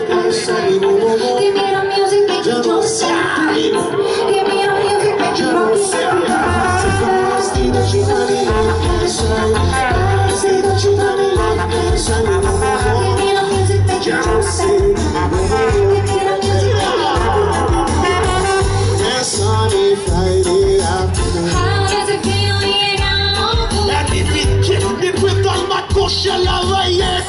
left hand side. Give me the music, make you don't stop. Give me the music, make you don't stop. Stay that you got the left hand side. Stay that you got the left hand side. Give me the music, make you don't stop. Give me the music, that sunny Friday afternoon. How does it feel here now? Let me kick the grip on my cushion, right here.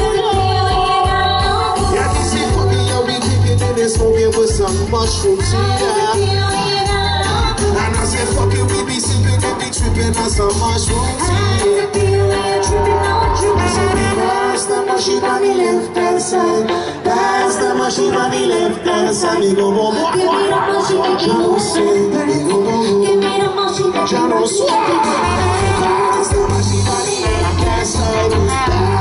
Yeah, this is for me, I'll be kicking in this movie with some mushrooms, yeah. And I said, fuck it, we be sipping and be tripping on some mushrooms, yeah. I said, pass the machine on the left hand side. Pass the machine on the left hand side. Me go, go, go. Give me the machine, make you don't sing. Give me the machine, make you don't sing. Pass the machine on the left hand side.